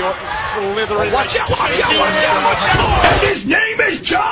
slithering. Watch out, watch out, watch out, watch out! And his name is John!